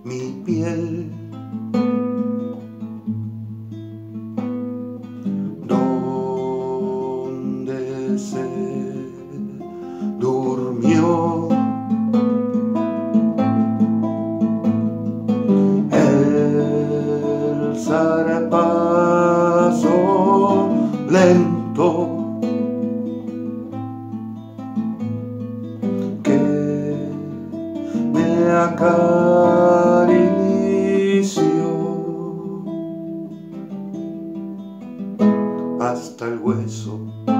mi piel, donde se durmió el zarpazo lento que me acarició hasta el hueso.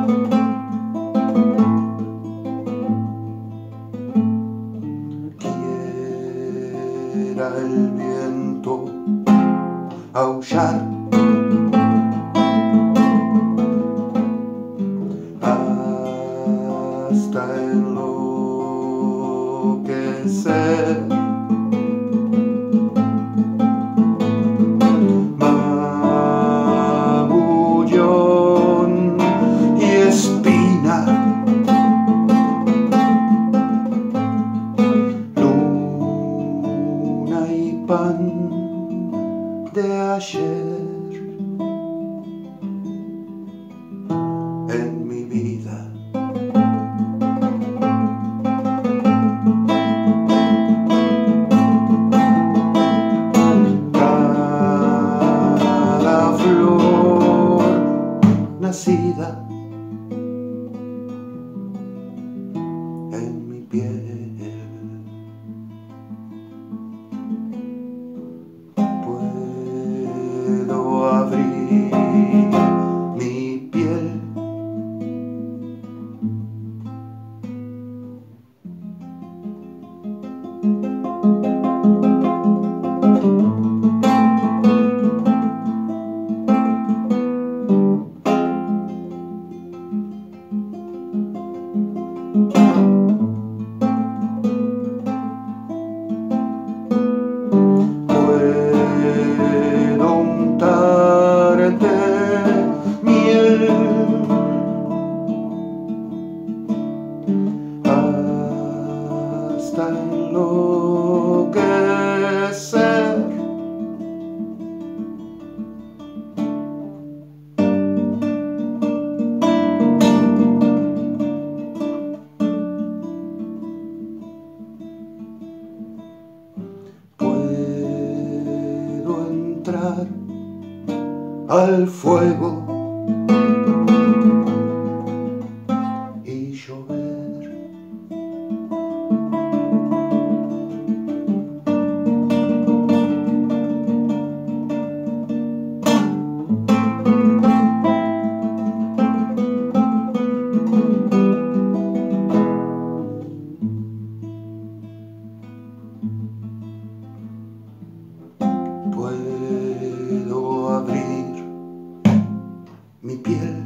Quiera el viento aullar hasta enloquecer, magullón y espina, luna y pan de ayer en mi vida. Cada flor nacida en mi piel. Puedo abrir mi piel miel hasta enloquecer. Puedo entrar al fuego y llover, puedo abrir mi piel